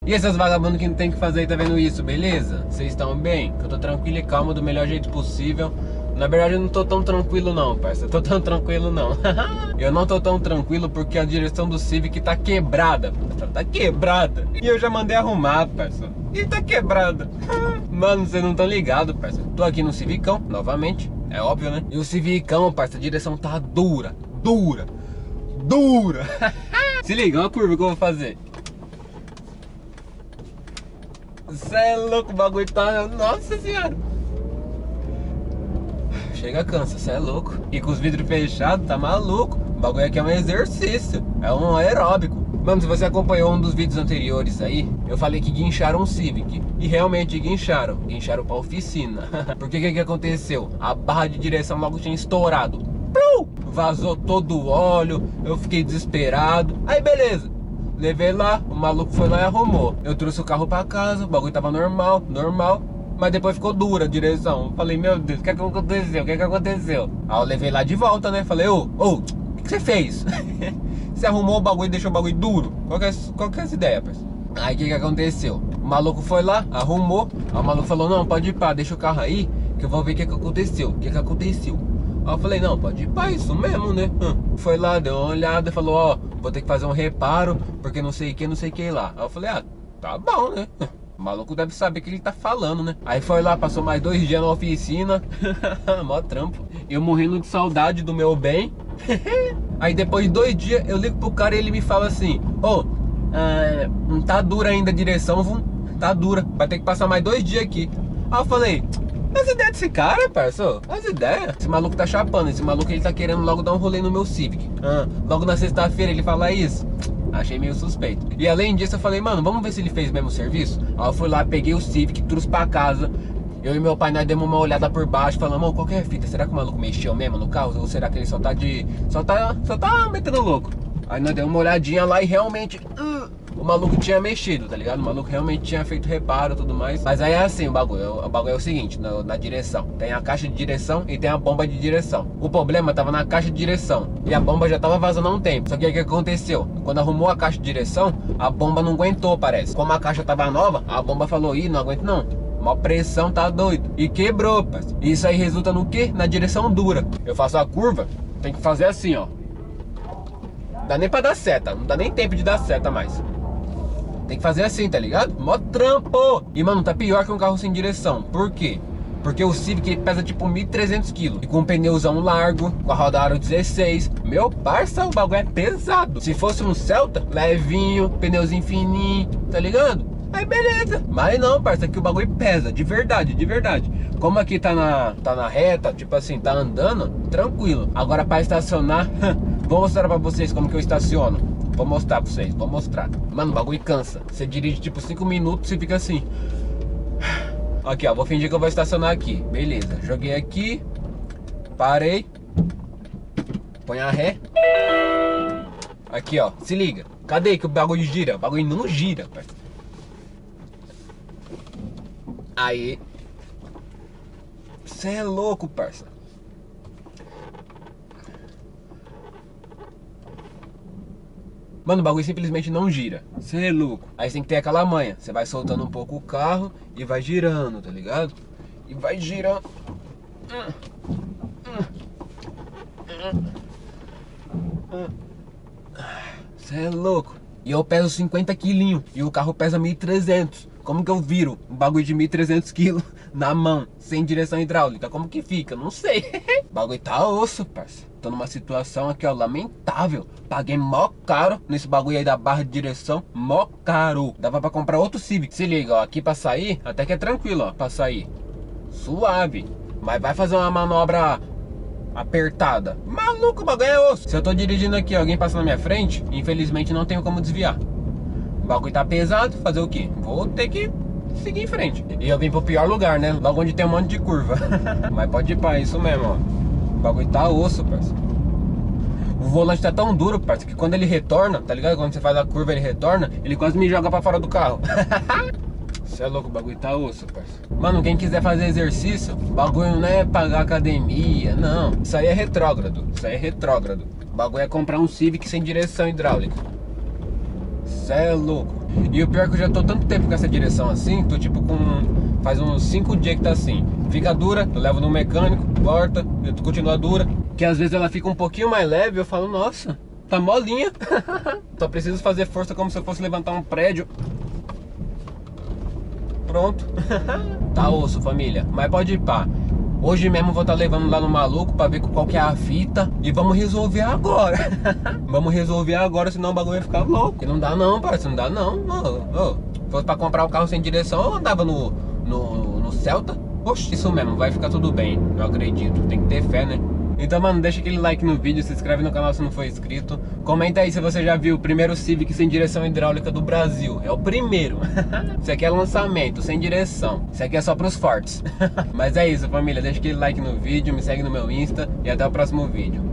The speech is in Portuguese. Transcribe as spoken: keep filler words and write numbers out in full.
E esses vagabundos que não tem o que fazer aí, tá vendo isso, beleza? Vocês estão bem? Que eu tô tranquilo e calmo do melhor jeito possível. Na verdade eu não tô tão tranquilo não, parça. Tô tão tranquilo não. Eu não tô tão tranquilo porque a direção do Civic tá quebrada. Tá quebrada. E eu já mandei arrumar, parça. E tá quebrada. Mano, vocês não estão ligados, parça. Tô aqui no Civicão, novamente. É óbvio, né? E o Civicão, parça, a direção tá dura. Dura. Dura. Se liga, olha a curva que eu vou fazer. Cê é louco, o bagulho tá... Nossa senhora. Chega, cansa, cê é louco. E com os vidros fechados, tá maluco. O bagulho aqui é um exercício. É um aeróbico. Mano, se você acompanhou um dos vídeos anteriores aí, eu falei que guincharam um Civic. E realmente guincharam. Guincharam pra oficina. Porque o que que aconteceu? A barra de direção logo tinha estourado. Plum! Vazou todo o óleo. Eu fiquei desesperado. Aí beleza. Levei lá, o maluco foi lá e arrumou. Eu trouxe o carro pra casa, o bagulho tava normal, normal. Mas depois ficou dura a direção. Falei, meu Deus, o que é que aconteceu? O que é que aconteceu? Aí eu levei lá de volta, né? Falei, ô, ô, o que, que você fez? Você arrumou o bagulho e deixou o bagulho duro? Qual que é, qual que é essa ideia, parceiro? Aí o que que aconteceu? O maluco foi lá, arrumou. Aí o maluco falou, não, pode ir pá, deixa o carro aí, que eu vou ver o que que aconteceu. O que que aconteceu? Aí eu falei, não, pode ir pá, isso mesmo, né? Hum. Foi lá, deu uma olhada, falou, ó, vou ter que fazer um reparo, porque não sei o que, não sei o que lá. Aí eu falei, ah, tá bom, né? O maluco deve saber o que ele tá falando, né? Aí foi lá, passou mais dois dias na oficina. Mó trampo. Eu morrendo de saudade do meu bem. Aí depois de dois dias eu ligo pro cara e ele me fala assim, ô, oh, é, não tá dura ainda a direção, vum? Tá dura, vai ter que passar mais dois dias aqui. Aí eu falei, as ideias desse cara, parceiro, as ideias. Esse maluco tá chapando, esse maluco ele tá querendo logo dar um rolê no meu Civic. ah, Logo na sexta-feira ele fala isso. Achei meio suspeito. E além disso eu falei, mano, vamos ver se ele fez o mesmo serviço? Aí eu fui lá, peguei o Civic, trouxe pra casa. Eu e meu pai, nós demos uma olhada por baixo, falamos, qual que é a fita? Será que o maluco mexeu mesmo no carro? Ou será que ele só tá de... Só tá, só tá metendo louco? Aí nós demos uma olhadinha lá e realmente... Uh, o maluco tinha mexido, tá ligado? O maluco realmente tinha feito reparo e tudo mais. Mas aí é assim o bagulho. O bagulho é o seguinte, na, na direção. Tem a caixa de direção e tem a bomba de direção. O problema tava na caixa de direção. E a bomba já tava vazando há um tempo. Só que o que aconteceu? Quando arrumou a caixa de direção, a bomba não aguentou, parece. Como a caixa tava nova, a bomba falou, ih, não aguento não. Mó pressão, tá doido. E quebrou, parceiro. Isso aí resulta no quê? Na direção dura. Eu faço a curva, tem que fazer assim, ó. Dá nem pra dar seta. Não dá nem tempo de dar seta mais. Tem que fazer assim, tá ligado? Mó trampo. E mano, tá pior que um carro sem direção. Por quê? Porque o Civic ele pesa tipo mil e trezentos quilos. E com um pneuzão largo, com a roda aro dezesseis. Meu parça, o bagulho é pesado. Se fosse um Celta, levinho, pneuzinho fininho, tá ligado? Aí beleza. Mas não, parça, aqui o bagulho pesa, de verdade, de verdade. Como aqui tá na, tá na reta, tipo assim, tá andando, tranquilo. Agora pra estacionar, vou mostrar pra vocês como que eu estaciono. Vou mostrar pra vocês, vou mostrar. Mano, o bagulho cansa. Você dirige tipo cinco minutos e fica assim. Aqui, ó, vou fingir que eu vou estacionar aqui. Beleza, joguei aqui. Parei. Põe a ré. Aqui, ó, se liga. Cadê que o bagulho gira? O bagulho não gira, parceiro. Aí. Você é louco, parça. Mano, o bagulho simplesmente não gira. Você é louco. Aí você tem que ter aquela manha. Você vai soltando um pouco o carro e vai girando, tá ligado? E vai girando. Você é louco. E eu peso cinquenta quilinhos e o carro pesa mil e trezentos. Como que eu viro um bagulho de mil e trezentos quilos na mão, sem direção hidráulica? Como que fica? Não sei. O bagulho tá osso, parça. Tô numa situação aqui, ó, lamentável. Paguei mó caro nesse bagulho aí da barra de direção. Mó caro. Dava pra comprar outro Civic. Se liga, ó, aqui pra sair, até que é tranquilo, ó, pra sair. Suave. Mas vai fazer uma manobra apertada. Maluco, o bagulho é osso. Se eu tô dirigindo aqui, alguém passa na minha frente, infelizmente não tenho como desviar. O bagulho tá pesado, fazer o quê? Vou ter que seguir em frente. E eu vim pro pior lugar, né? Logo onde tem um monte de curva. Mas pode ir pra isso mesmo, ó. O bagulho tá osso, parceiro. O volante tá tão duro, parceiro, que quando ele retorna, tá ligado? Quando você faz a curva ele retorna, ele quase me joga pra fora do carro. Você é louco, o bagulho tá osso, parceiro. Mano, quem quiser fazer exercício, o bagulho não é pagar academia, não. Isso aí é retrógrado, isso aí é retrógrado. O bagulho é comprar um Civic sem direção hidráulica. cê é louco. E o pior é que eu já tô tanto tempo com essa direção assim, tô tipo com... faz uns cinco dias que tá assim. Fica dura, eu levo no mecânico, corta, continua dura. Que às vezes ela fica um pouquinho mais leve, eu falo, nossa, tá molinha. Só preciso fazer força como se eu fosse levantar um prédio. Pronto. Tá osso, família. Mas pode ir pá. Hoje mesmo vou estar tá levando lá no maluco pra ver qual que é a fita. E vamos resolver agora. Vamos resolver agora, senão o bagulho vai ficar louco. E não dá não, parceiro, não dá não. Oh, oh. Se fosse pra comprar o carro sem direção, eu andava no, no, no Celta. Oxe, isso mesmo, vai ficar tudo bem. Eu acredito, tem que ter fé, né? Então, mano, deixa aquele like no vídeo, se inscreve no canal se não for inscrito. Comenta aí se você já viu o primeiro Civic sem direção hidráulica do Brasil. É o primeiro. Isso aqui é lançamento, sem direção. Isso aqui é só pros fortes. Mas é isso, família, deixa aquele like no vídeo, me segue no meu Insta e até o próximo vídeo.